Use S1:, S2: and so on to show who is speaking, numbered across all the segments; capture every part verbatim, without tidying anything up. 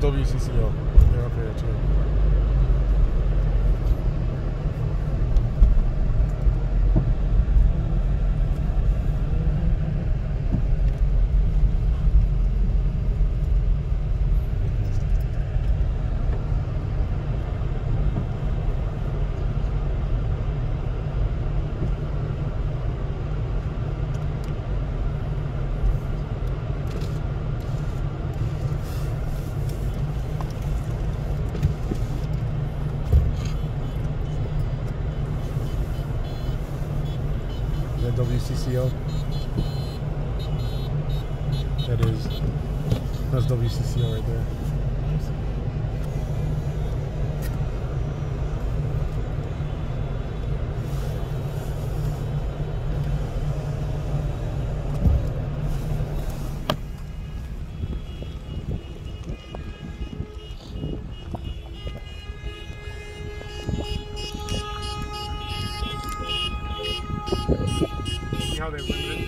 S1: W C C O. They're up here too. W C C O. That is, that's W C C O right there. See how they limited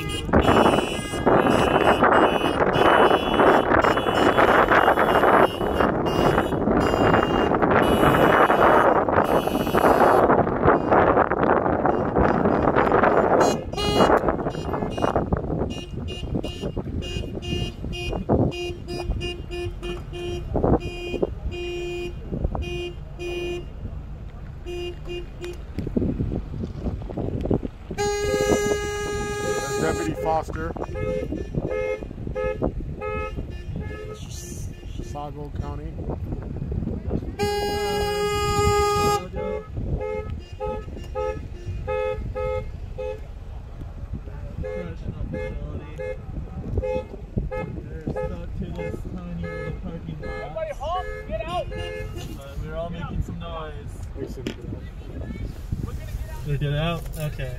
S1: Deputy Foster, Chisago County.
S2: They're stuck to this tiny little parking lot.
S3: Everybody honk, get out!
S2: But we're all making some noise.
S1: We said get out.
S3: We're gonna get out.
S2: They get out? Okay.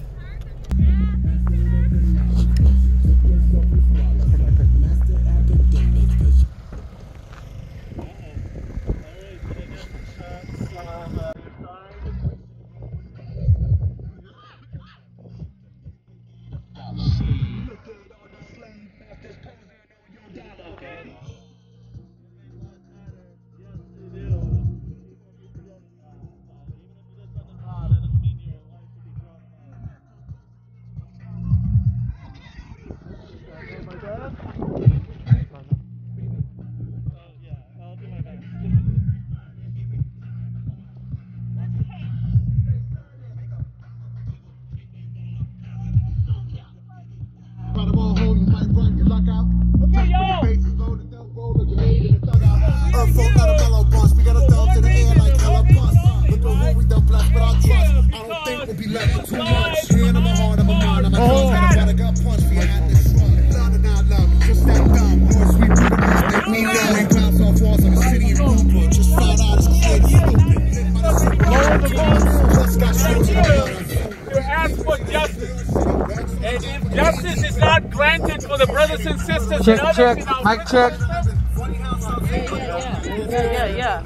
S3: Justice is not granted for the brothers and sisters.
S4: Check,
S3: and
S4: check,
S3: others
S4: mic check.
S5: Yeah, yeah, yeah.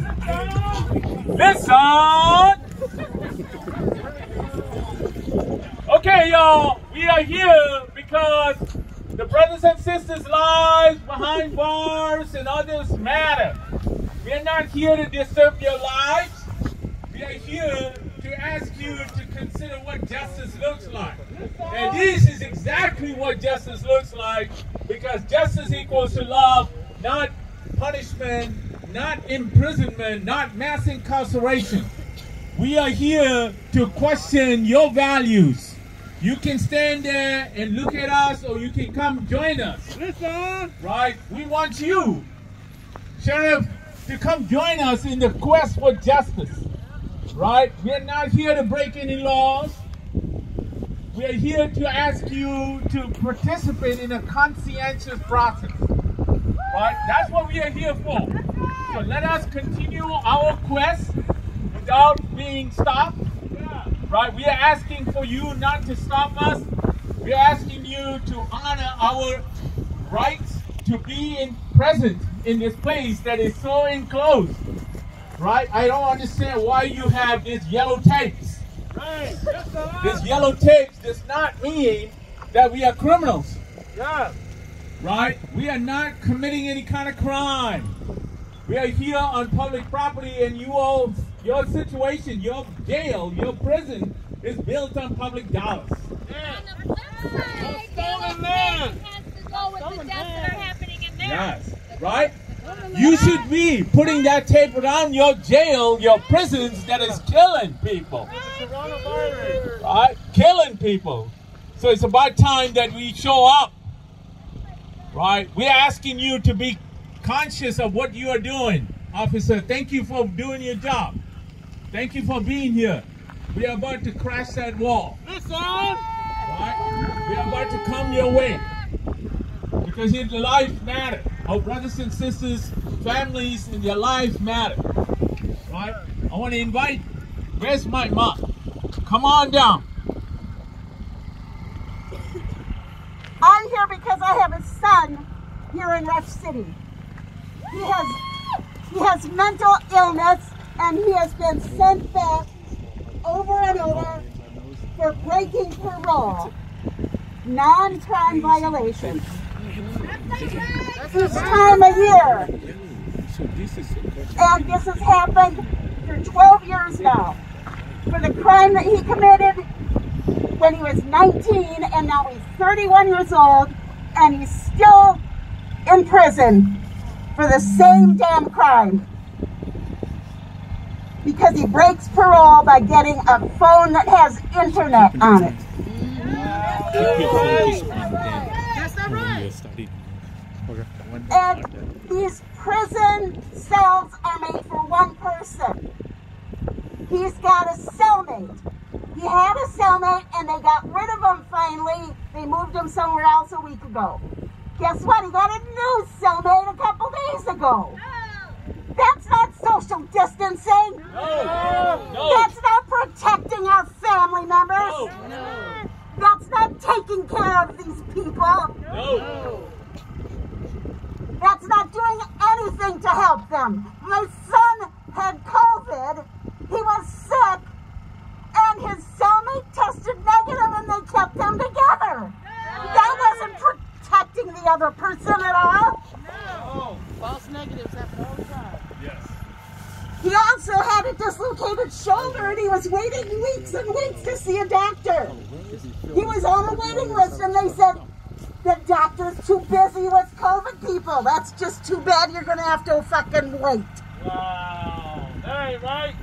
S3: Listen! Okay, y'all, we are here because the brothers and sisters' lives behind bars and others matter. We are not here to disturb your lives. We are here to ask you to consider what justice looks like. And this is exactly what justice looks like, because justice equals to love, not punishment, not imprisonment, not mass incarceration. We are here to question your values. You can stand there and look at us, or you can come join us.
S2: Listen!
S3: Right? We want you, Sheriff, to come join us in the quest for justice. Right? We are not here to break any laws. We are here to ask you to participate in a conscientious process. Right? That's what we are here for. So let us continue our quest without being stopped. Right? We are asking for you not to stop us. We are asking you to honor our rights to be in present in this place that is so enclosed. Right? I don't understand why you have these yellow tapes.
S2: Right.
S3: This yellow tapes does not mean that we are criminals.
S2: Yeah.
S3: Right? We are not committing any kind of crime. We are here on public property, and you all, your situation, your jail, your prison is built on public dollars.
S2: Stolen land.
S4: Has to go with the deaths that are happening in there.
S3: Yes, right? You should be putting that tape around your jail, your prisons that is killing people.
S2: Coronavirus.
S3: Right? Killing people. So it's about time that we show up. Right? We're asking you to be conscious of what you are doing. Officer, thank you for doing your job. Thank you for being here. We are about to crash that wall.
S2: Listen.
S3: Right? We are about to come your way. Because your life matters. Our brothers and sisters, families, and their life matter. Right? I want to invite, where's my mom? Come on down.
S5: I'm here because I have a son here in Rush City. He has, he has mental illness, and he has been sent back over and over for breaking parole. Non-crime violations. Each time a year. And this has happened for twelve years now. For the crime that he committed when he was nineteen, and now he's thirty-one years old, and he's still in prison for the same damn crime. Because he breaks parole by getting a phone that has internet on it.
S4: That's not right.
S5: And these prison cells are made for one person. He's got a cellmate. He had a cellmate, and they got rid of him finally. They moved him somewhere else a week ago. Guess what? He got a new cellmate a couple days ago. That's not social distancing.
S3: No. No.
S5: That's not protecting our family members.
S3: No.
S5: That's not taking care of these people.
S3: No.
S5: That's not doing anything to help them. My son had COVID. He was sick. And his cellmate tested negative, and they kept them together. That wasn't protecting the other person at all.
S3: No.
S6: False negatives happen all the time.
S3: Yes.
S5: He also had a dislocated shoulder, and he was waiting weeks and weeks to see a doctor. He was on a waiting list, and they said, the doctor's too busy with COVID people. That's just too bad. You're going to have to fucking wait.
S2: Wow. That ain't right.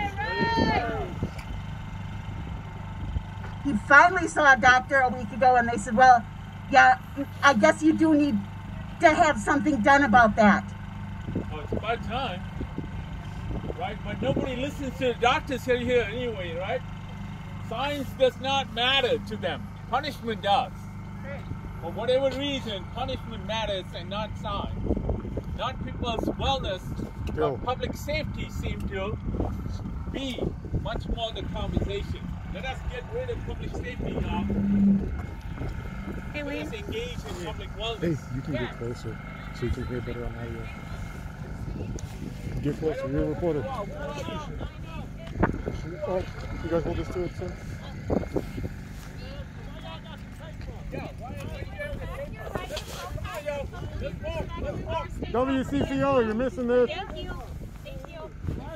S5: He finally saw a doctor a week ago, and they said, well, yeah, I guess you do need to have something done about that.
S3: Oh, it's about time. Right? But nobody listens to the doctors here anyway, right? Science does not matter to them. Punishment does. For whatever reason, punishment matters and not science. Not people's wellness, but public safety seem to be much more the conversation. Let us get rid of public safety, y'all.
S4: Hey,
S3: Let us engage in public wellness.
S1: Hey, you can get closer so you can hear better on audio. Get closer, you're a reporter. Oh, you guys hold this to it, sir? W C C O, you're missing this.
S4: Thank you. Thank you.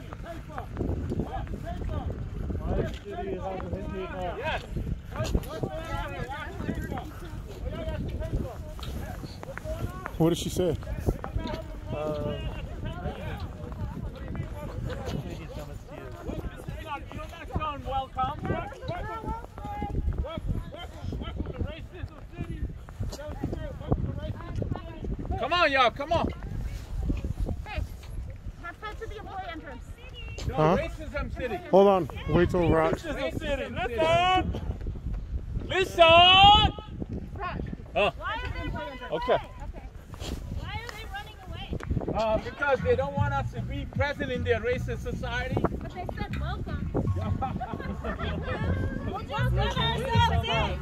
S3: Yes.
S1: What did she say?
S2: Uh,
S3: Come on, y'all, come on.
S4: Hey, have fun to the employee entrance.
S3: No,
S1: Huh?
S3: Racism City.
S1: Hold on, wait till Rock.
S3: Racism City. Listen. Listen. Oh,
S4: Why are they employee entrance?
S3: okay.
S4: Okay. Why are they running away?
S3: Uh, because they don't want us to be present in their racist society.
S4: But they said welcome. We'll just let ourselves in.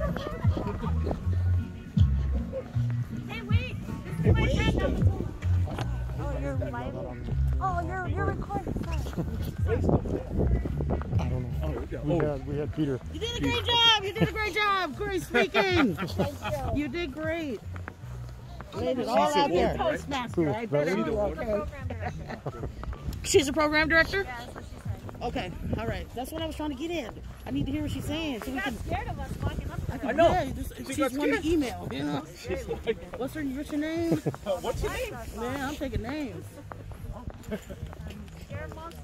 S4: Hey, wait. This is my friend. Oh, you're live? Oh, you're, you're recording. Sorry.
S1: I don't know. We had, we had Peter.
S6: You did a great job. You did a great job. Corey speaking. You did great. Laid it all out there.
S5: Postmaster. I better do okay.
S4: Program director.
S6: She's a program director?
S4: Yeah, that's what she said.
S6: Okay, all right. That's what I was trying to get in. I need to hear what she's saying. So
S4: She
S6: we
S4: got
S6: can.
S4: scared of us walking up to her.
S3: I know.
S6: Yeah, just,
S3: She
S6: she's
S3: got
S6: one to
S3: scared.
S6: email. You know?
S3: She's like,
S6: What's her? What's your name?
S3: what's your name?
S6: Man, I'm taking names.
S4: Scared monster.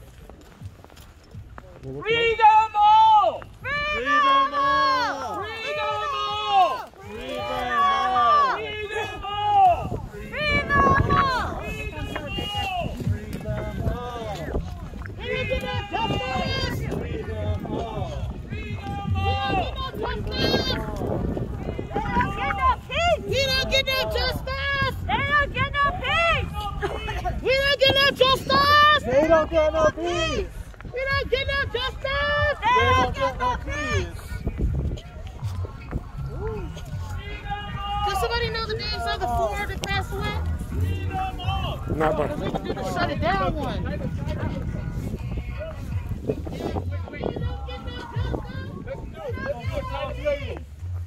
S2: Freedom all!
S4: Freedom all!
S2: Freedom all!
S4: Freedom all!
S2: Freedom all!
S4: Freedom all!
S6: He don't get no justice.
S2: Freedom all!
S6: He don't get no justice.
S4: They don't get no peace!
S6: We don't get no justice.
S1: They don't get no peace.
S6: We don't get no justice.
S4: They don't get no peace!
S6: Does somebody know the names of the four that passed away?
S1: Not
S6: Because we
S1: much.
S6: can do the shut it down one.
S3: Let's do it. Let's do a title sequence.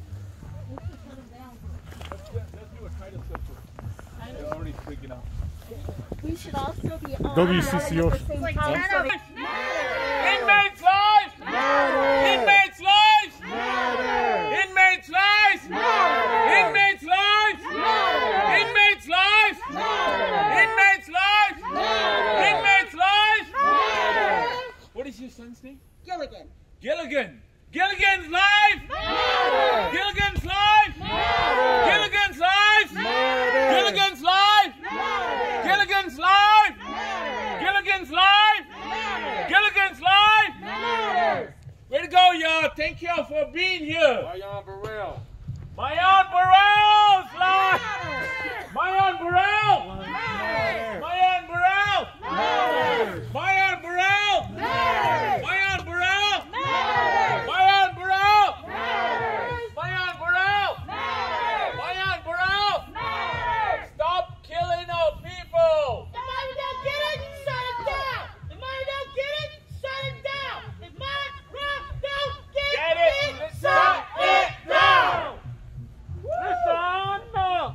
S3: Let's do let's do a title sequence. They're already freaking out.
S5: We should also be on
S1: W C C O.
S5: at the same time.
S2: Inmates' lives! Inmates' lives! Inmates' lives! Inmates' lives! Inmates' lives! Inmates' lives! Inmates' lives! What is your son's name?
S5: Gilligan.
S2: Gilligan! Gilligan's life! Gilligan's life! Gilligan's life! Gilligan's life! Gilligan's life! Gilligan's life! Gilligan's life! Way to go, y'all! Thank y'all for being here.
S3: Mayan Burrell.
S2: Mayan Burrell's life! Mayan Burrell! Mayan Burrell! Mayan Burrell! Mayan Burrell! Mayan Burrell! Mayan Burrell! Mayan Burrell! Stop killing our people!
S6: If Myra don't get it, shut it down. If Myra don't get it, shut it down. If Myra don't get,
S2: Get it? Shut it down! Listen up!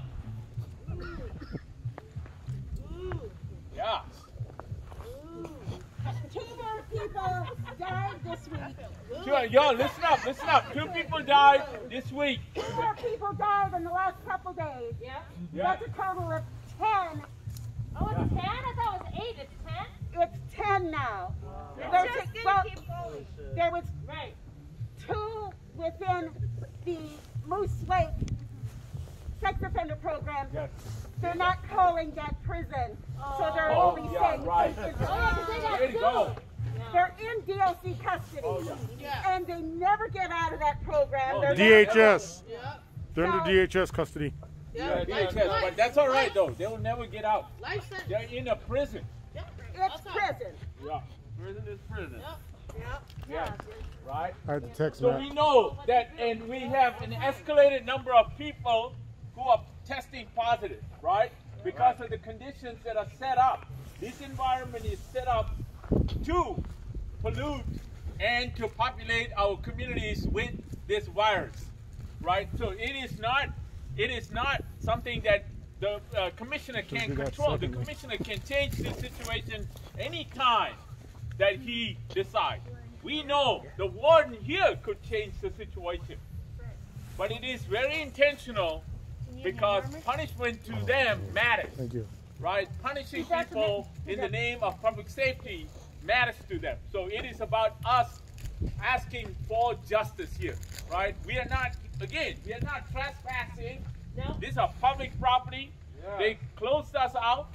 S2: Yeah.
S5: Two more people died this week.
S2: Sure, y'all, listen up, listen up. Two people died this week.
S5: Two more people died in the last couple days.
S4: Yeah.
S2: Yeah.
S5: That's a total of ten.
S4: Oh, it's ten? I thought it was eight. It's ten?
S5: It's ten now.
S4: It's
S5: There's
S4: just
S5: a-
S4: gonna
S5: well,
S4: keep going.
S5: there was
S4: Right.
S5: two within the Moose Lake sex offender program.
S3: Yes.
S5: They're not calling that prison, so they're
S2: Oh,
S5: only
S2: yeah,
S5: saying
S2: right.
S5: cases.
S4: Oh, yeah, 'cause they got
S2: Way to go.
S5: They're in D L C custody,
S2: Oh,
S5: and they never get out of that program.
S2: Oh,
S5: They're
S1: D H S.
S6: Yeah.
S1: They're under D H S custody.
S2: Yeah, D H S, but that's all right though. They will never get out.
S6: Life sentence.
S2: They're in a prison.
S5: It's prison.
S2: Yeah. Prison is prison.
S6: Yep.
S2: Yeah. Right?
S1: I had to text
S2: So
S1: Matt.
S2: we know that, and we have an escalated number of people who are testing positive, right? Because of the conditions that are set up. This environment is set up to pollute and to populate our communities with this virus, right? So it is not, it is not something that the uh, commissioner can
S1: do that
S2: control. The
S1: secondly.
S2: commissioner can change this situation anytime that he decides. We know the warden here could change the situation, but it is very intentional because punishment to them matters,
S1: Thank you.
S2: right? Punishing people in the name of public safety matters to them. So it is about us asking for justice here, right? We are not, again, we are not trespassing.
S4: No.
S2: These are public property.
S3: Yeah.
S2: They closed us out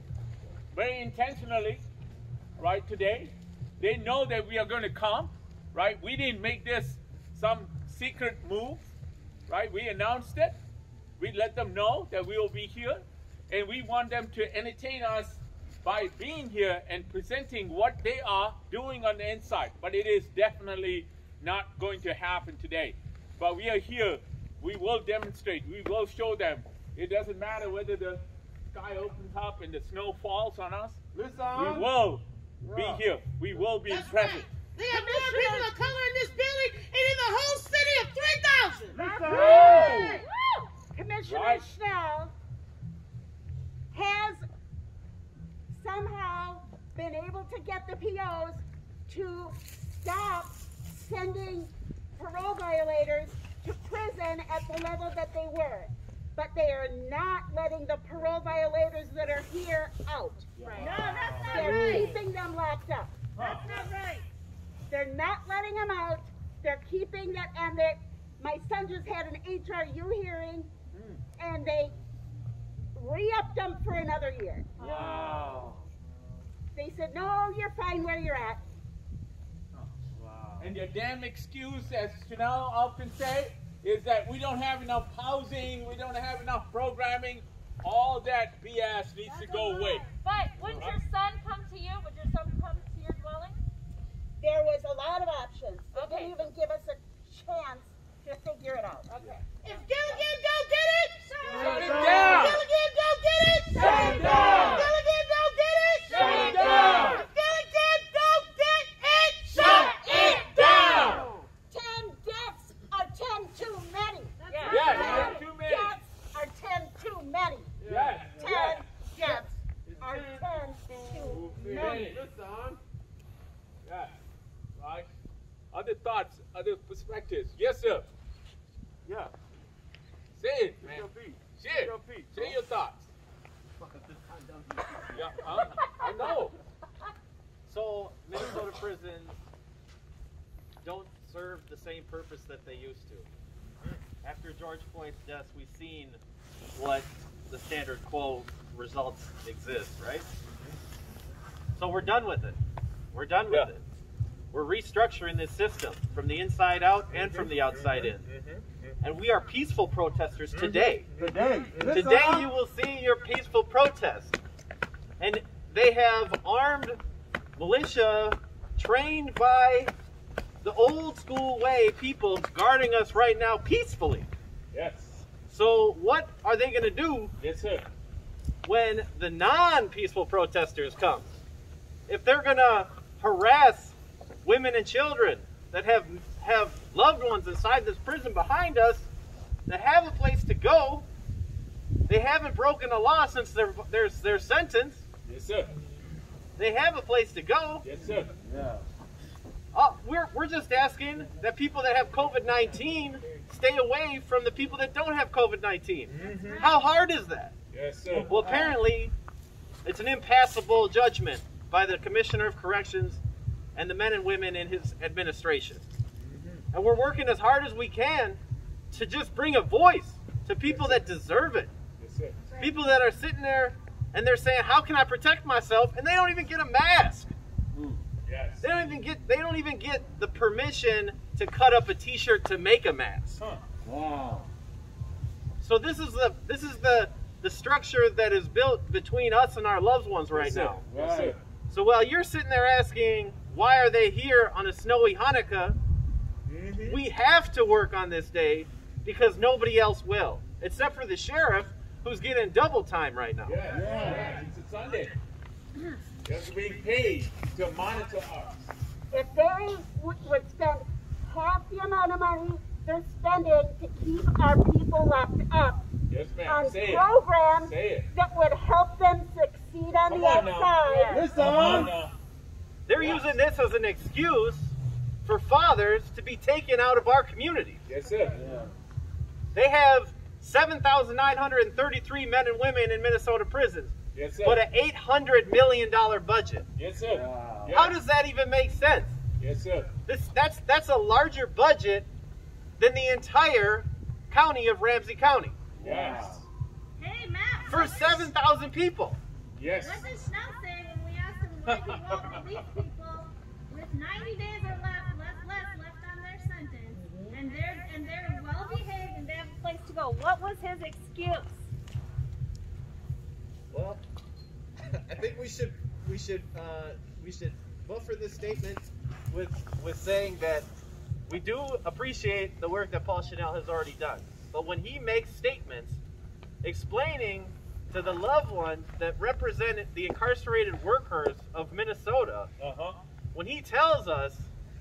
S2: very intentionally, right, today. They know that we are going to come, right? We didn't make this some secret move, right? We announced it. We let them know that we will be here, and we want them to entertain us by being here and presenting what they are doing on the inside. But it is definitely not going to happen today. But we are here. We will demonstrate. We will show them. It doesn't matter whether the sky opens up and the snow falls on us.
S3: Listen.
S2: We will
S3: Yeah.
S2: be here. We will be
S6: That's
S2: present.
S6: right. They have more people of color in this building and in the whole city of three thousand.
S5: That's right. Commissioner
S2: Right.
S5: Schnell get the P Os to stop sending parole violators to prison at the level that they were. But they are not letting the parole violators that are here out.
S6: Right. No, that's not
S5: They're
S6: right.
S5: keeping them locked up.
S6: That's not right.
S5: They're not letting them out. They're keeping that, and they my son just had an H R U hearing, and they re-upped them for another year.
S2: Wow.
S5: They said, no, you're fine where you're at.
S2: And your damn excuse, as Chanel often say, is that we don't have enough housing, we don't have enough programming. All that B S needs to go away.
S4: But wouldn't your son come to you? Would your son come to your dwelling?
S5: There was a lot of options. They
S4: Okay.
S5: didn't even give us a chance to figure it out.
S4: Okay.
S6: If Gilligan don't get it,
S2: Shut it down!
S6: Gilligan don't get it,
S2: Shut it down!
S6: Gilligan don't get it,
S2: Shut it down!
S6: If Gilligan don't get it, shut it down.
S5: Ten deaths are ten too many.
S2: Yes,
S5: Ten
S2: yes, too many.
S5: deaths are ten too many.
S2: Yes,
S5: Ten
S2: yes.
S5: deaths are ten too many.
S2: Yes, right. Other thoughts, other perspectives. Yes, sir.
S1: Yeah.
S2: Say it, man. Share, share your thoughts. Yeah, huh? I know.
S7: So Minnesota prisons don't serve the same purpose that they used to. After George Floyd's death, we've seen what the standard quo results exist, right? So we're done with it. We're done with
S2: Yeah.
S7: it. We're restructuring this system from the inside out and from the outside in. And we are peaceful protesters today.
S1: Today.
S7: Today you will see your peaceful protest. And they have armed militia trained by the old school way people guarding us right now peacefully.
S2: Yes.
S7: So what are they going to do
S2: Yes, sir.
S7: when the non-peaceful protesters come? If they're going to harass women and children that have have loved ones inside this prison behind us, that have a place to go, they haven't broken the law since their their, their sentence,
S2: Yes, sir.
S7: they have a place to go.
S2: Yes, sir.
S1: Yeah.
S7: Uh, we're, we're just asking that people that have COVID nineteen stay away from the people that don't have COVID nineteen. How hard is that?
S2: Yes, sir.
S7: Well, apparently, it's an impassable judgment by the Commissioner of Corrections and the men and women in his administration. And we're working as hard as we can to just bring a voice to people that deserve it.
S2: Yes, sir.
S7: People that are sitting there and they're saying, how can I protect myself? And they don't even get a mask.
S2: Yes.
S7: They don't even get they don't even get the permission to cut up a t-shirt to make a mask.
S2: Huh.
S1: Wow.
S7: So this is the this is the the structure that is built between us and our loved ones right
S2: Yes, sir.
S7: now.
S2: Yes, sir.
S7: So while you're sitting there asking, why are they here on a snowy Hanukkah?
S2: Mm-hmm.
S7: We have to work on this day because nobody else will, except for the sheriff who's getting double time right now.
S2: Yes. Yes. It's a Sunday. They're being paid to monitor us.
S5: If they would, would spend half the amount of money they're spending to keep our people locked up
S2: Yes, ma'am.
S5: on
S2: Say it.
S5: programs
S2: Say it.
S5: that would help them succeed on
S2: Come
S5: the
S2: on now.
S5: outside.
S1: Listen.
S2: Come on now.
S7: They're
S2: Yes.
S7: using this as an excuse for fathers to be taken out of our community.
S2: Yes, sir.
S7: They have seven thousand nine hundred thirty-three men and women in Minnesota prisons,
S2: Yes, sir.
S7: but an eight hundred million dollar budget.
S2: Yes, sir.
S1: Wow.
S2: Yes.
S7: How does that even make sense?
S2: Yes, sir.
S7: This, that's, that's a larger budget than the entire county of Ramsey County
S2: Yes.
S6: Hey, Matt.
S7: for
S6: what did-
S7: seven thousand people.
S2: Yes.
S6: What did Schnell say when we asked him why he won't release people with ninety days or less, less, less left on their sentence, and they're and they're well behaved and they have a place to go? What was his excuse?
S8: Well, I think we should we should uh, we should vote for this statement
S7: with with saying that we do appreciate the work that Paul Chanel has already done. But when he makes statements explaining to the loved ones that represent the incarcerated workers of Minnesota,
S2: Uh-huh.
S7: when he tells us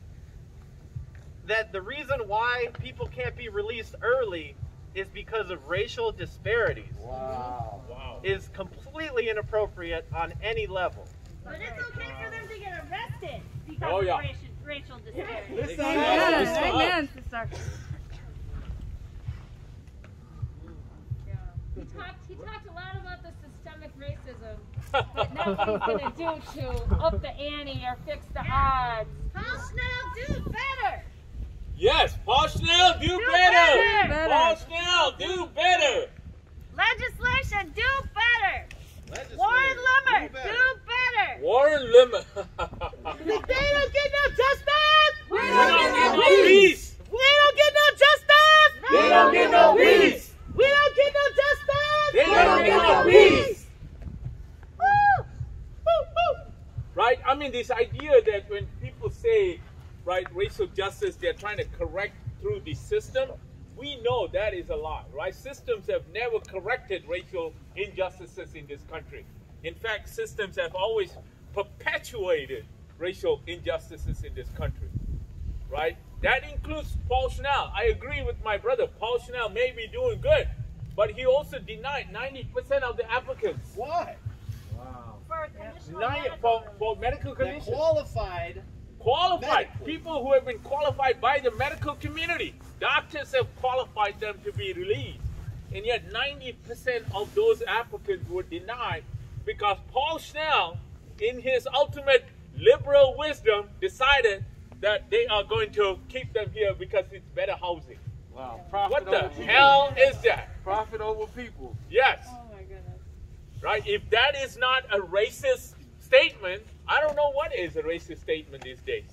S7: that the reason why people can't be released early is because of racial disparities,
S1: Wow.
S2: Wow.
S7: is completely inappropriate on any level.
S6: But it's okay for them to get a arrested because
S2: Oh, yeah.
S6: of racial, racial disparity.
S8: Listen,
S4: Amen.
S2: Listen up.
S4: Amen, sister.
S6: He talked, he talked a lot about the systemic racism, but nothing he's going to do to up the ante or fix the odds. Paul Schnell, do better!
S2: Yes, Paul Schnell, do,
S6: Do
S2: better.
S4: better.
S2: Paul Schnell, do better.
S6: Legislation, do better!
S8: Legislator,
S6: Warren Limmer,
S8: do better.
S6: do better!
S2: Warren Limmer.
S6: If they don't get no justice, we
S2: We
S6: don't
S2: don't
S6: get
S2: get
S6: no
S2: no
S6: peace!
S2: peace.
S6: We don't get no justice!
S2: They don't get no peace.
S6: We don't get no justice!
S2: They don't get no peace.
S6: Woo! Woo, woo!
S2: Right? I mean, this idea that when people say, right, racial justice, they're trying to correct through the system, we know that is a lie, right? Systems have never corrected racial injustices in this country. In fact, systems have always perpetuated racial injustices in this country, right? That includes Paul Schnell. I agree with my brother. Paul Schnell may be doing good, but he also denied ninety percent of the applicants.
S8: Why?
S6: For conditional
S2: Nine,
S6: medical
S2: for,
S6: relief.
S2: for medical
S8: They're
S2: conditions.
S8: qualified.
S2: Qualified.
S8: Medically.
S2: People who have been qualified by the medical community. Doctors have qualified them to be released. And yet ninety percent of those applicants were denied because Paul Schnell, in his ultimate liberal wisdom, decided that they are going to keep them here because it's better housing.
S1: Wow.
S2: What the hell is that?
S1: Profit over people.
S2: Yes.
S6: Oh my goodness.
S2: Right? If that is not a racist statement, I don't know what is a racist statement these days.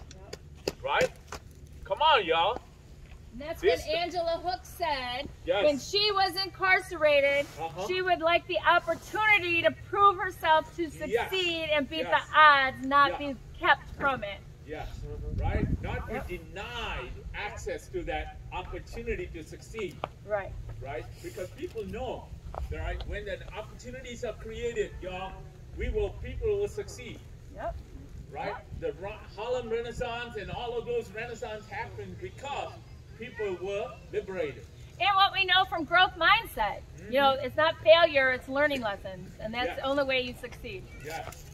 S2: Right? Come on, y'all.
S6: And that's
S2: This-
S6: what Angela Hook said.
S2: Yes.
S6: When she was incarcerated,
S2: Uh-huh.
S6: she would like the opportunity to prove herself to
S2: Yes.
S6: succeed and beat
S2: Yes.
S6: the odds, not
S2: Yeah.
S6: be kept from it.
S2: Yes. Right? Not be denied access to that opportunity to succeed.
S6: Right.
S2: Right? Because people know, right? When the opportunities are created, y'all, we will, people will succeed.
S6: Yep.
S2: Right? The Ra- Harlem Renaissance and all of those Renaissance happened because people were liberated.
S6: And what we know from growth mindset, you know, it's not failure, it's learning lessons. And that's
S2: Yeah.
S6: the only way you succeed.
S2: Yes.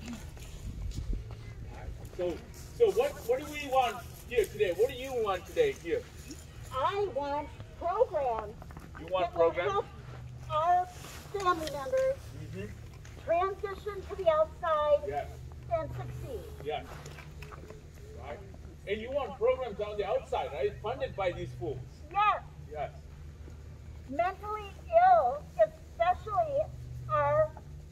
S2: So, so what, what do we want here today? What do you want today here?
S5: I want programs
S2: You want
S5: that will
S2: programs?
S5: help our family members
S2: Mhm.
S5: transition to the outside
S2: Yes.
S5: and succeed.
S2: Yes. Right? And you want programs on the outside, right? Funded by these fools.
S5: Yes,
S2: Yes.
S5: mentally ill, especially, are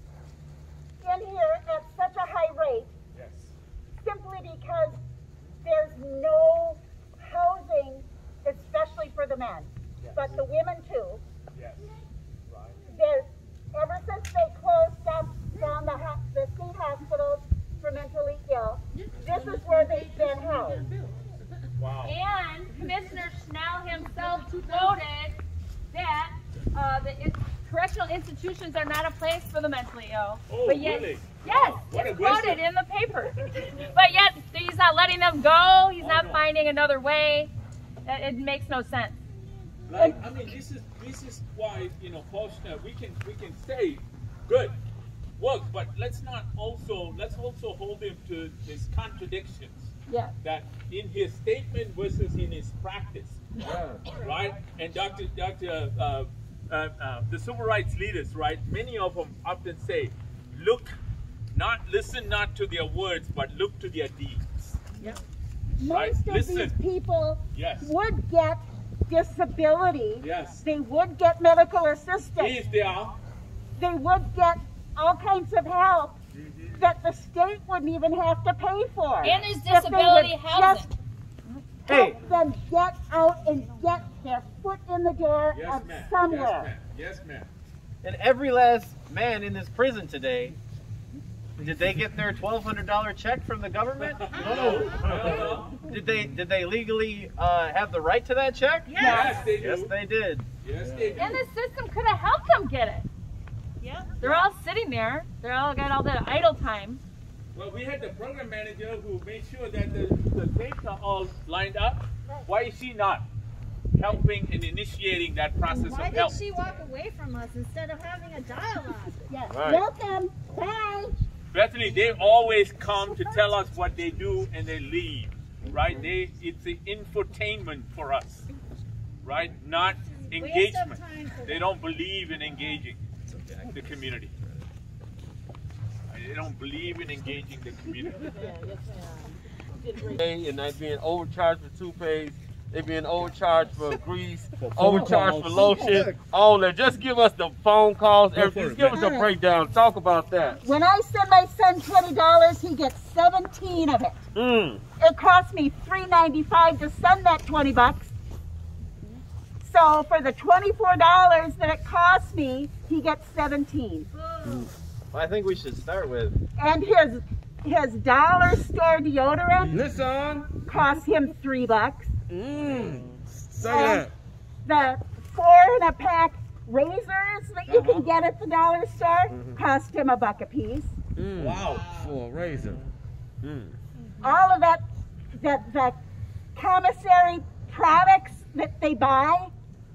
S5: in here at such a high rate
S2: Yes.
S5: simply because there's no housing, especially for the men,
S2: Yes.
S5: but the women too.
S2: Yes. Right.
S5: There's, ever since they closed up down the, ho- the state hospitals for mentally ill, this is where they've been housed.
S2: Wow.
S6: And Commissioner Schnell himself quoted that uh, the in- correctional institutions are not a place for the mentally ill.
S2: Oh,
S6: but yet,
S2: really?
S6: Yes,
S2: Wow, what
S6: it's
S2: a
S6: quoted
S2: wisdom.
S6: in the paper. But yet, he's not letting them go. He's
S2: Oh,
S6: not
S2: no.
S6: finding another way. It, it makes no sense.
S2: Like, I mean, this is this is why, you know, Paul Schnell, we can we can say good work, but let's not also let's also hold him to his contradictions.
S6: Yeah.
S2: That in his statement versus in his practice.
S1: Yeah.
S2: Right? And Doctor Doctor Uh, uh, uh, the civil rights leaders, right? Many of them often say, look, not listen not to their words, but look to their deeds.
S6: Yeah.
S2: Right,
S5: Most of
S2: listen.
S5: these people
S2: Yes.
S5: would get disability.
S2: Yes.
S5: They would get medical assistance.
S2: If they are,
S5: They would get all kinds of help
S2: Mhm.
S5: that the state wouldn't even have to pay for.
S6: And there's
S5: If they would
S6: disability housing.
S5: just
S7: Hey,
S5: help them get out and get their foot in the door
S2: yes,
S5: of
S2: ma'am.
S5: somewhere.
S2: Yes, ma'am. Yes, ma'am.
S7: and every last man in this prison today, did they get their twelve hundred dollar check from the government?
S2: No. No.
S7: Did they did they legally uh, have the right to that check?
S2: Yes, they do.
S7: Yes, they did.
S2: Yes, they do.
S6: And the system could have helped them get it.
S4: Yeah.
S6: They're all sitting there. They're all got all that idle time.
S2: Well, we had the program manager who made sure that the, the tapes are all lined up. Why is she not helping and initiating that process
S4: Why
S2: of
S4: did
S2: help?
S4: she walk away from us instead of having a dialogue?
S5: Yes.
S7: Right.
S5: Welcome. Bye.
S2: Bethany, they always come to tell us what they do and they leave, right? They, it's the infotainment for us, right? Not engagement. They don't believe in engaging the community. They don't believe in engaging the community.
S9: And they being overcharged for toothpaste, they being overcharged for grease, overcharged for lotion, all that. Just give us the phone calls, everything. Just give us a breakdown. Talk about that.
S5: When I send my son twenty dollars, he gets seventeen of it.
S9: Mm.
S5: It cost me three ninety-five to send that twenty bucks. So for the twenty-four dollars that it cost me, he gets seventeen.
S7: Well, I think we should start with.
S5: And his his dollar store deodorant
S9: Listen.
S5: cost him three bucks.
S9: Mm. Say
S5: And
S9: that.
S5: the four in a pack razors that you
S9: Uh-huh.
S5: can get at the dollar store
S9: Mhm.
S5: cost him a buck a piece.
S9: Mm.
S2: Wow.
S9: For a razor. Mm.
S5: All of that, that the commissary products that they buy,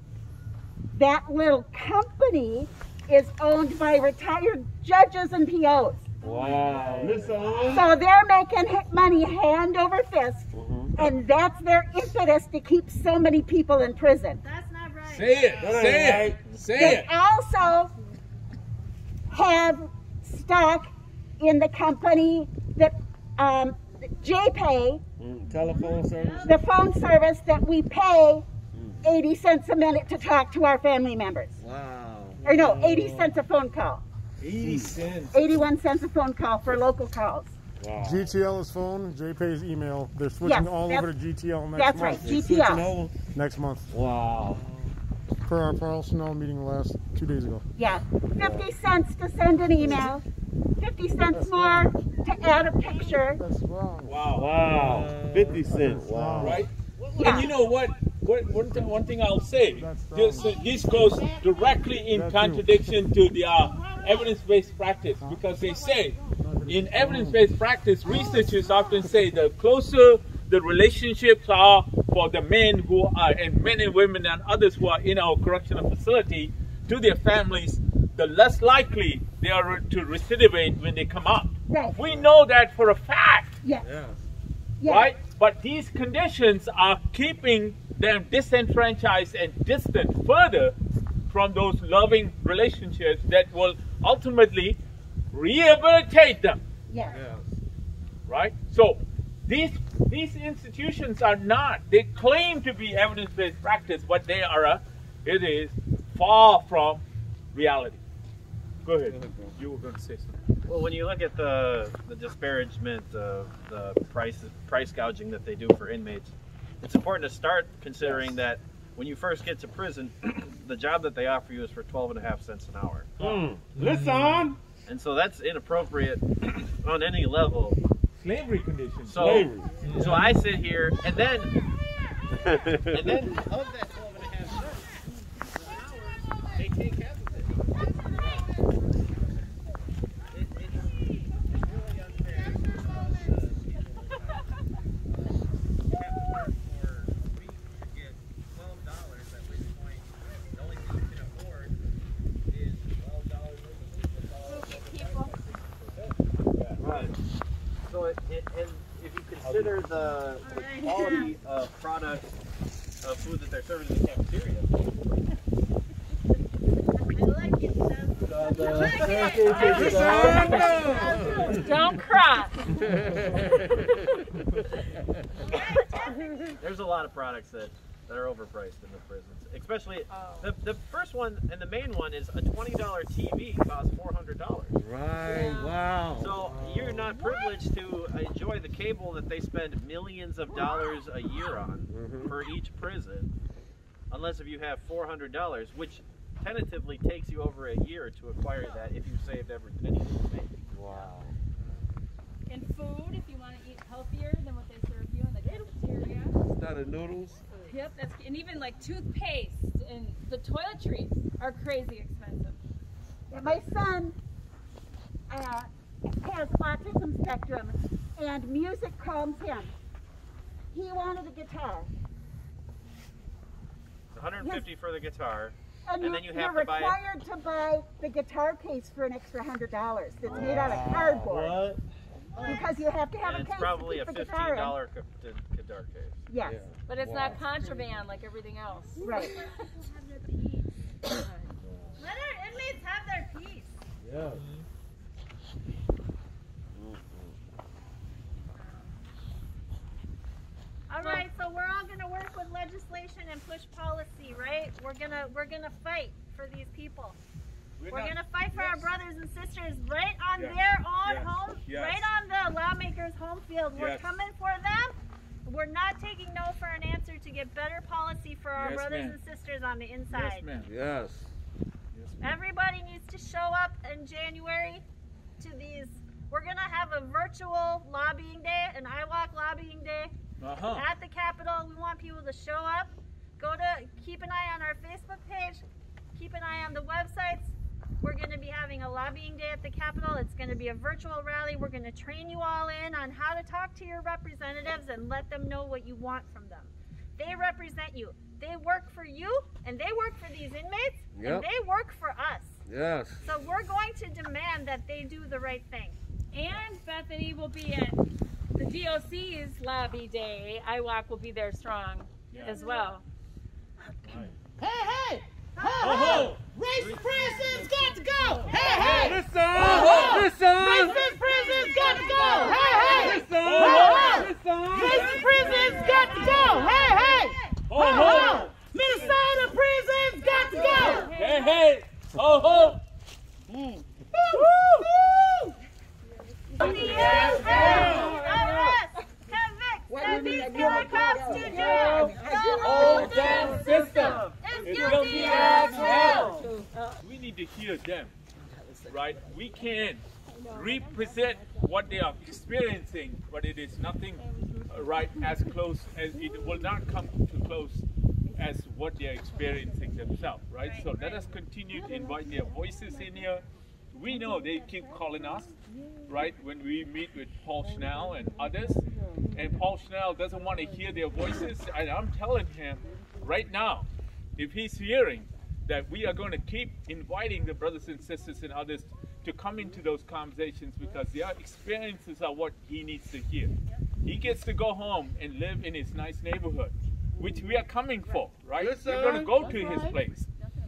S5: that little company is owned by retired judges and P Os.
S9: Wow. Listen.
S5: So they're making h- money hand over fist,
S9: Mhm.
S5: and that's their impetus to keep so many people in prison.
S6: That's not right.
S2: Say it,
S9: That ain't
S2: say
S9: right.
S2: it, say
S5: They
S2: it.
S5: also have stock in the company that um, J-Pay,
S9: Mm. Telephone service.
S5: the phone service that we pay eighty cents a minute to talk to our family members.
S9: Wow.
S5: Or no, eighty cents a phone call.
S8: eighty cents.
S5: eighty-one cents a phone call for local calls.
S9: Wow.
S1: G T L is phone, J-Pay's email. They're switching
S5: Yes,
S1: all
S5: that's-
S1: over to G T L next
S5: That's
S1: month.
S5: right, G T
S9: Switching
S5: L.
S9: over.
S1: Next month.
S9: Wow.
S1: Per our personnel meeting last two days ago.
S5: Yeah, fifty cents to send an email, fifty cents more to add a picture.
S1: That's wrong.
S2: Wow.
S9: Wow. Fifty cents. Wow.
S2: Right?
S5: Yeah.
S2: And you know what? What one, th- one thing I'll say,
S1: That's
S2: this, uh, this goes directly in
S1: That too.
S2: contradiction to the uh, evidence-based practice, because they say in evidence-based practice, researchers often say the closer the relationships are for the men who are, and men and women and others who are in our correctional facility to their families, the less likely they are to recidivate when they come out.
S5: Right.
S2: We know that for a fact.
S5: Yes.
S9: Yeah.
S5: Yes.
S2: Right? But these conditions are keeping them disenfranchised and distant further from those loving relationships that will ultimately rehabilitate them.
S5: Yes.
S2: Right? So these these institutions are not, they claim to be evidence-based practice, but they are a, it is far from reality. Go ahead. You were going to say something.
S7: Well, when you look at the the disparagement of the price price gouging that they do for inmates, it's important to start considering that when you first get to prison, the job that they offer you is for twelve and a half cents an hour.
S9: Mm. Listen.
S7: And so that's inappropriate on any level.
S2: Slavery conditions.
S7: So,
S9: Slavery.
S7: so I sit here and then, and then of that twelve and a half cents an hour, they take half of it. It- it's, it's really unfair. You have to work for weeks to get twelve dollars, at which point the only thing you can afford is twelve dollars Right. So it, it, and if you consider the, the quality of product of food that they're serving in the cafeteria,
S6: I like it, Steph.
S5: Don't cry.
S7: there's a lot of products that, that are overpriced in the prisons. Especially the, the first one and the main one is a twenty dollar T V costs four hundred dollars.
S9: Right. Wow.
S7: So you're not privileged to enjoy the cable that they spend millions of dollars a year on
S9: Mhm.
S7: for each prison, unless if you have four hundred dollars, which tentatively takes you over a year to acquire that if you saved every penny that you made.
S9: Wow.
S10: And food, if you want to eat healthier than what they serve you in the cafeteria.
S9: Instead of noodles.
S10: Yep, that's, and even like toothpaste and the toiletries are crazy expensive.
S5: Yeah, my son uh, has autism spectrum, and music calms him. He wanted a guitar.
S7: one hundred fifty for the guitar.
S5: And,
S7: and
S5: you,
S7: then you
S5: you're
S7: have to buy it.
S5: required to buy the guitar case for an extra hundred dollars. That's made out of cardboard.
S7: What?
S5: Because you have to have
S7: And
S5: a
S7: it's
S5: case
S7: probably
S5: to
S7: a
S5: keep the
S7: fifteen
S5: guitar in.
S7: dollar guitar case.
S5: Yes.
S1: Yeah.
S10: But it's
S1: Wow.
S10: not contraband like everything else.
S5: Right.
S6: Let our inmates have their peace.
S1: Yeah.
S6: All right, so we're all gonna work with legislation and push policy, right? We're gonna we're gonna fight for these people.
S2: We're,
S6: We're
S2: not-
S6: gonna fight for our brothers and sisters right on
S2: Yes,
S6: their own
S2: yes,
S6: home,
S2: yes.
S6: right on the lawmakers' home field. We're
S2: Yes.
S6: coming for them. We're not taking no for an answer to get better policy for our
S2: Yes,
S6: brothers
S2: ma'am.
S6: and sisters on the
S2: Yes,
S6: inside.
S2: ma'am.
S9: Yes.
S2: Yes, ma'am.
S6: Everybody needs to show up in January to these. We're gonna have a virtual lobbying day, an I WALK lobbying day
S2: Uh-huh.
S6: at the Capitol. We want people to show up. Go to, keep an eye on our Facebook page. Keep an eye on the websites. We're going to be having a lobbying day at the Capitol. It's going to be a virtual rally. We're going to train you all in on how to talk to your representatives and let them know what you want from them. They represent you. They work for you, and they work for these inmates,
S9: Yep.
S6: and they work for us.
S9: Yes.
S6: So we're going to demand that they do the right thing.
S10: And Bethany will be at the D O C's lobby day. I WALK will be there strong as well.
S3: Hey, hey! Ho,
S2: Ho,
S3: ho!
S2: ho!
S3: Racist prison's got to go! Hey, hey!
S9: Listen! Listen!
S3: Racist prison's got to go! Hey, hey!
S9: Listen! Listen!
S3: Racist prison's got to go! Hey, hey!
S2: Ho, ho!
S3: Minnesota prison's got to go!
S2: Hey, hey! Ho, ho!
S3: Woo!
S6: Yes, arrest, convict, send these killer cops to jail. The whole damn
S2: system
S6: is guilty as hell.
S2: We need to hear them, right? We can represent what they are experiencing, but it is nothing uh, right as close as it will not come to close as what they are experiencing themselves, right? So let us continue to invite their voices in here. We know they keep calling us, right? When we meet with Paul Schnell and others, and Paul Schnell doesn't want to hear their voices, and I'm telling him right now, if he's hearing that we are going to keep inviting the brothers and sisters and others to come into those conversations because their experiences are what he needs to hear. He gets to go home and live in his nice neighborhood, which we are coming for, right?
S9: Yes,
S2: We're
S9: sir.
S2: going to go to his place.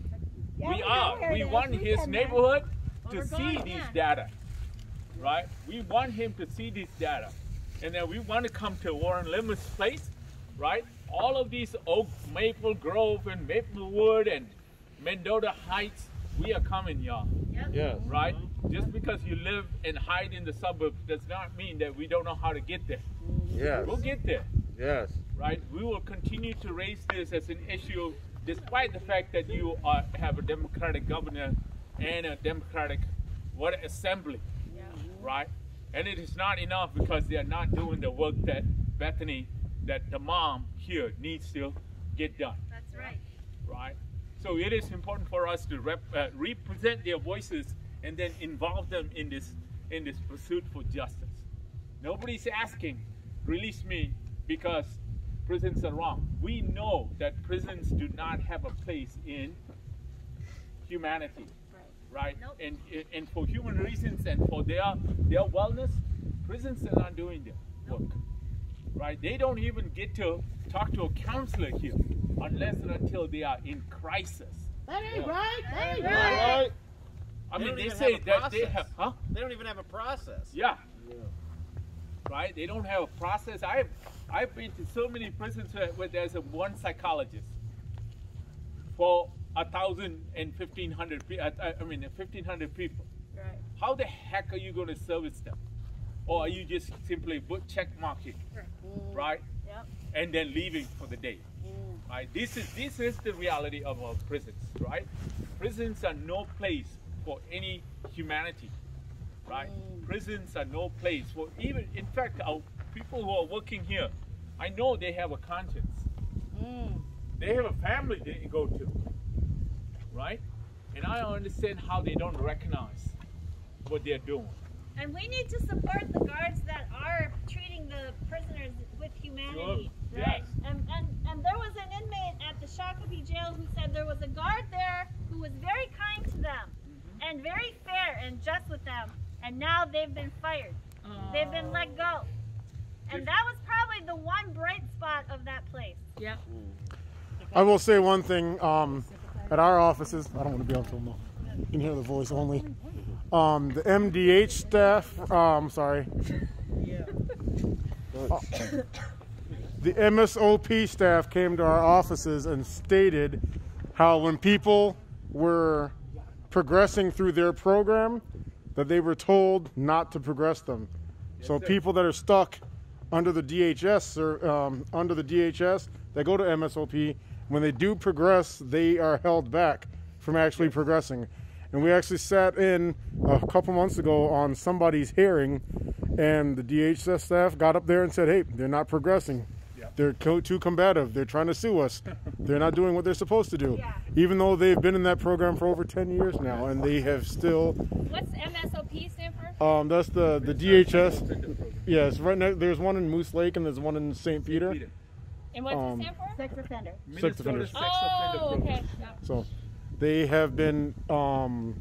S2: We are. We want his neighborhood to see these data, right? We want him to see these data. And then we want to come to Warren Limmer's place, right? All of these Oak, Maple Grove and Maplewood and Mendota Heights, we are coming, y'all,
S9: Yes.
S2: right? Just because you live and hide in the suburbs does not mean that we don't know how to get there.
S9: Yes.
S2: We'll get there,
S9: Yes.
S2: right? We will continue to raise this as an issue despite the fact that you are, have a Democratic governor and a Democratic what assembly, right? And it is not enough because they are not doing the work that Bethany, that the mom here needs to get done,
S6: That's right.
S2: right? So it is important for us to rep, uh, represent their voices and then involve them in this in this pursuit for justice. Nobody's asking, release me because prisons are wrong. We know that prisons do not have a place in humanity, right?
S6: Nope.
S2: And and for human reasons and for their their wellness, prisons are not doing their work, right? They don't even get to talk to a counselor here unless and until they are in crisis.
S3: That ain't right. That ain't
S7: Right.
S3: right.
S2: I
S7: They
S2: mean,
S7: don't
S2: they
S7: even
S2: say
S7: have a
S2: that they
S7: process.
S2: have, huh?
S7: They don't even have a process.
S2: Yeah. Right? They don't have a process. I've I've been to so many prisons where, where there's a one psychologist for a thousand and fifteen hundred. pe- I, I mean, fifteen hundred people.
S10: Right.
S2: How the heck are you going to service them? Or are you just simply book check marking, right?
S6: Yep.
S2: And then leaving for the day, right? This is this is the reality of our prisons, right? Prisons are no place for any humanity, right? Prisons are no place for even. In fact, our people who are working here, I know they have a conscience. They have a family they go to, right? And I don't understand how they don't recognize what they're doing.
S6: And we need to support the guards that are treating the prisoners with humanity.
S2: Sure.
S6: Right.
S2: Yes.
S6: And, and and there was an inmate at the Shakopee jail who said there was a guard there and very fair and just with them, and now they've been fired. Oh. They've been let go. And that was probably the one bright spot of that place.
S10: Yeah.
S1: I will say one thing. Um, at our offices, I don't want to be on film though. You can hear the voice only. Um, the M D H staff, um, sorry. Uh, the M S O P staff came to our offices and stated how when people were progressing through their program, that they were told not to progress them. Yes, so sir. People that are stuck under the D H S or um, under the D H S, they go to M S O P. When they do progress, they are held back from actually yes. progressing. And we actually sat in a couple months ago on somebody's hearing, and the D H S staff got up there and said, hey, they're not progressing. Yep. They're co too combative. They're trying to sue us. They're not doing what they're supposed to do. Yeah. Even though they've been in that program for over ten years now, and they have still...
S10: What's M S O P stand for?
S1: Um, that's the, the D H S. Yes, right now there's one in Moose Lake and there's one in Saint Peter.
S10: And what's um, it stand for?
S6: Sex offender.
S1: Sex offenders.
S10: Oh, okay. Yeah.
S1: So they have been um,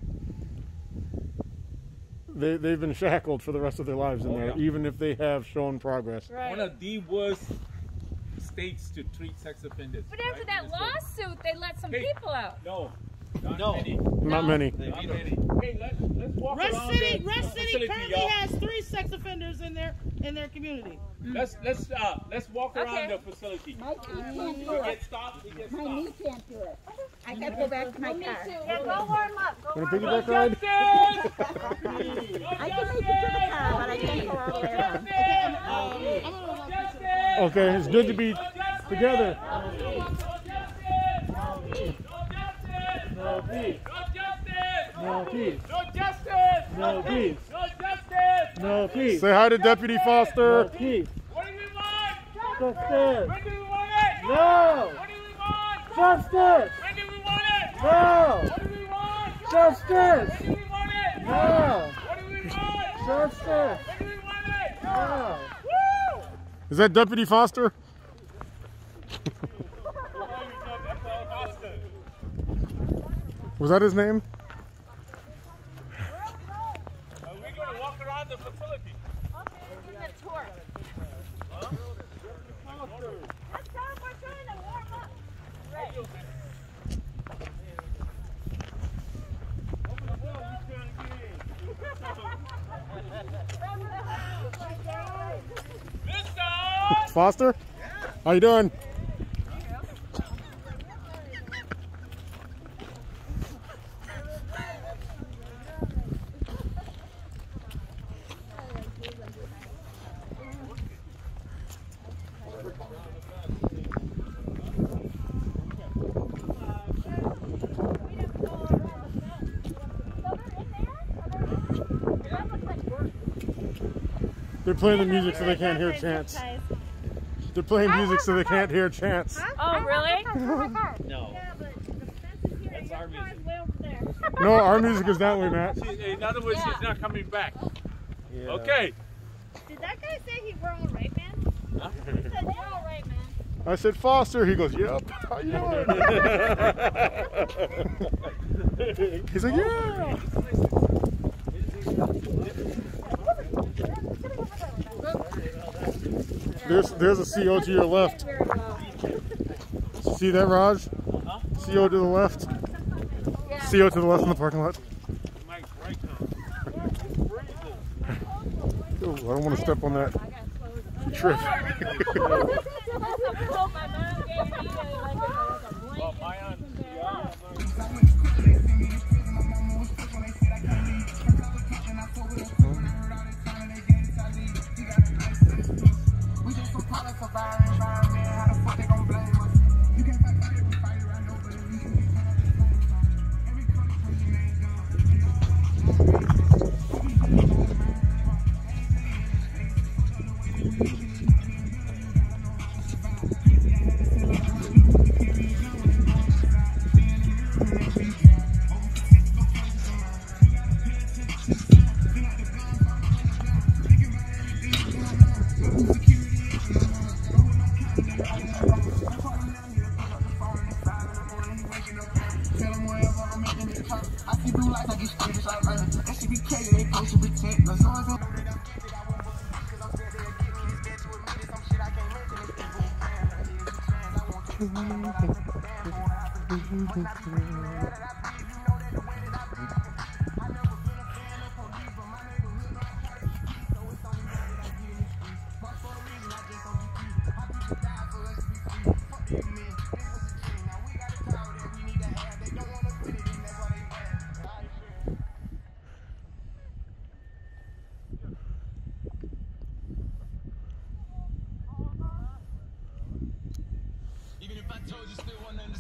S1: they they've been shackled for the rest of their lives in oh, there, yeah. even if they have shown progress.
S3: Right. One of the worst states to treat sex offenders.
S10: But after
S3: right?
S10: that lawsuit, they let some hey, people out.
S3: No. Not
S7: no.
S3: many.
S1: Not
S10: no.
S1: many.
S3: Not many. Hey, let's, let's walk
S11: Rush
S3: around
S11: City,
S3: the,
S11: Rush
S3: the
S11: City currently has three sex offenders in their in their community.
S3: Mm. Let's let's uh let's walk
S10: okay.
S3: around the facility.
S5: My knee can't do
S3: We
S5: it.
S3: get stopped. We get
S5: My
S3: stopped.
S5: knee can't do it. I gotta go back to my car.
S6: Yeah, go warm up. Go
S1: Want a
S6: warm up.
S1: piggyback ride?
S5: I can make it to the car, but I can't go all the way around.
S1: Okay, it's good to be together.
S3: No peace.
S1: No peace.
S3: No justice.
S1: No peace.
S3: No justice.
S1: No peace. Say hi to Deputy Foster.
S3: No peace. What do we want?
S1: Justice.
S3: When do we want it?
S1: No.
S3: What do we want?
S1: Justice.
S3: When do we want it?
S1: No.
S3: What do we want?
S1: Justice.
S3: When do we want it?
S1: No.
S3: What do we want?
S1: Justice.
S3: When do we want it?
S1: No.
S3: Woo!
S1: Is that Deputy Foster? Was that his name?
S3: Are we going to walk around the facility?
S6: Okay, we're doing a tour.
S3: Huh?
S6: Let's tell them we're trying to warm up. Right.
S1: Foster? How you doing? They're playing the music so they can't hear chants. They're playing music so they can't hear chants.
S10: Oh, really?
S7: No.
S6: That's our music.
S1: No, our music is that way, Matt.
S3: In other words,
S10: Yeah.
S3: she's not coming back.
S7: Yeah.
S3: Okay.
S6: Did that guy say he were all right, man?
S3: Huh?
S6: He said, you're all right, man.
S1: I said, Foster. He goes, yep. How you doing? He's like, yeah. There's, there's a C O to your left. See that, Raj?
S3: Huh?
S1: C O to the left. C O to the left in the parking lot. Oh, I don't want to step on that trip.
S12: Tell them wherever I'm making it cut. I see blue lights, I get straight like her. And she be catered, they post to protect. But so it's even if I told you, still wouldn't understand.